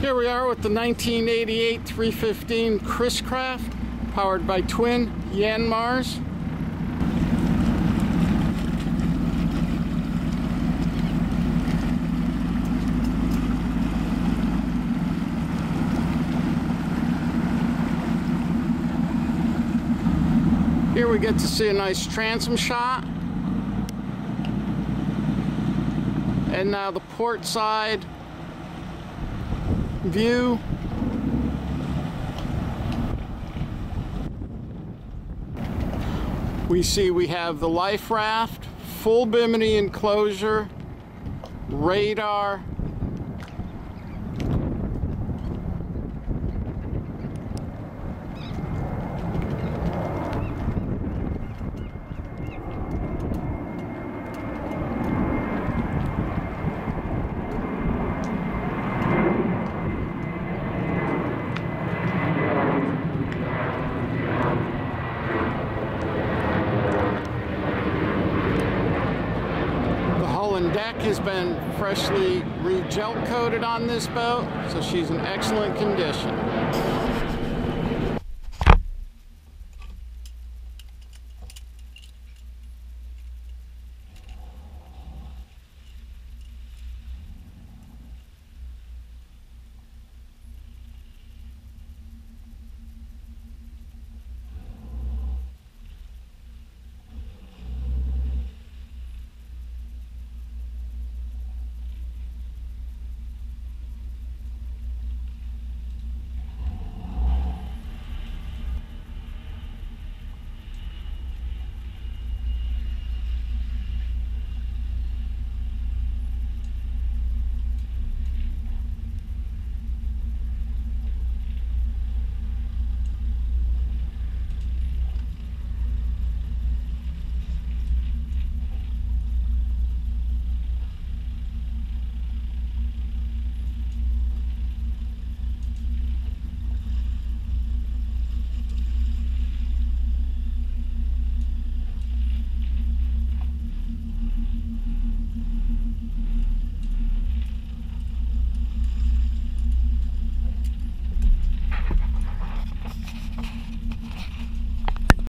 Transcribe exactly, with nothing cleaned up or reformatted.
Here we are with the nineteen eighty-eight three fifteen Chris Craft, powered by twin Yanmars. Here we get to see a nice transom shot. And now the port side view. We see we have the life raft, full bimini enclosure, radar, and deck has been freshly re-gel coated on this boat, so she's in excellent condition.